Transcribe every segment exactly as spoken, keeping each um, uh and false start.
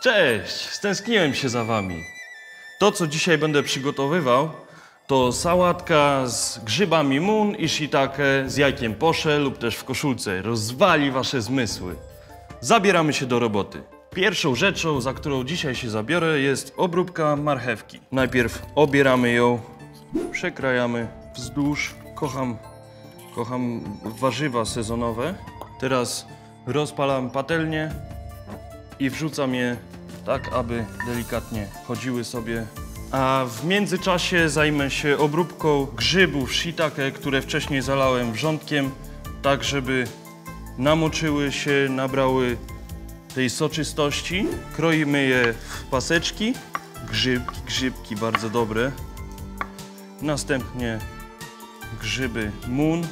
Cześć! Stęskniłem się za wami. To, co dzisiaj będę przygotowywał, to sałatka z grzybami mun i shiitake z jajkiem posze lub też w koszulce. Rozwali wasze zmysły. Zabieramy się do roboty. Pierwszą rzeczą, za którą dzisiaj się zabiorę, jest obróbka marchewki. Najpierw obieramy ją, przekrajamy wzdłuż. Kocham, kocham warzywa sezonowe. Teraz rozpalam patelnię i wrzucam je tak, aby delikatnie chodziły sobie. A w międzyczasie zajmę się obróbką grzybów shiitake, które wcześniej zalałem wrzątkiem, tak żeby namoczyły się, nabrały tej soczystości. Kroimy je w paseczki. Grzybki, grzybki bardzo dobre. Następnie grzyby mun.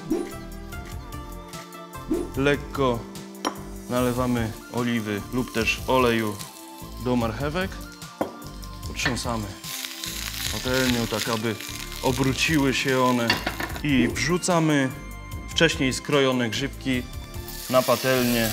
Lekko nalewamy oliwy lub też oleju do marchewek. Potrząsamy patelnią, tak aby obróciły się one i wrzucamy wcześniej skrojone grzybki na patelnię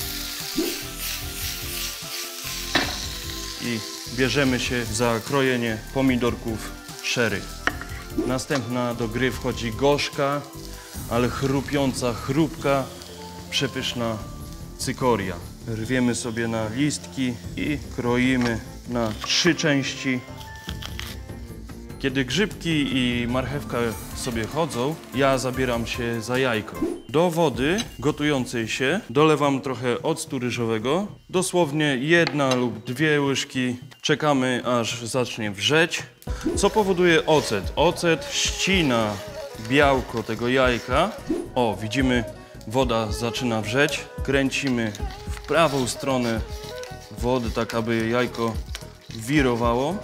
i bierzemy się za krojenie pomidorków sherry. Następna do gry wchodzi gorzka, ale chrupiąca chrupka, przepyszna cykoria. Rwiemy sobie na listki i kroimy na trzy części. Kiedy grzybki i marchewka sobie chodzą, ja zabieram się za jajko. Do wody gotującej się dolewam trochę octu ryżowego, dosłownie jedna lub dwie łyżki. Czekamy, aż zacznie wrzeć, co powoduje ocet. Ocet ścina białko tego jajka. O, widzimy, woda zaczyna wrzeć. Kręcimy w prawą stronę wody, tak aby jajko wirowało.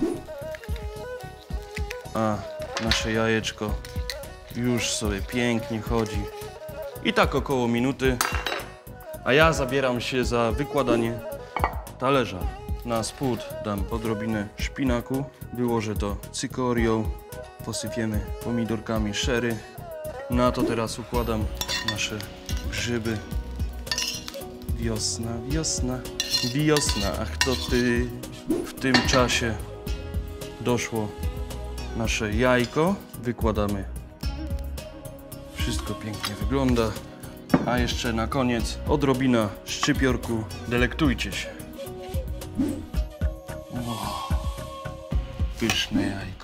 A nasze jajeczko już sobie pięknie chodzi. I tak około minuty. A ja zabieram się za wykładanie talerza. Na spód dam odrobinę szpinaku. Wyłożę to cykorią. Posypiemy pomidorkami sherry. Na to teraz układam nasze grzyby. Wiosna, wiosna, wiosna, ach to ty. W tym czasie doszło nasze jajko. Wykładamy. Wszystko pięknie wygląda. A jeszcze na koniec odrobina szczypiorku. Delektujcie się. O, pyszne jajko.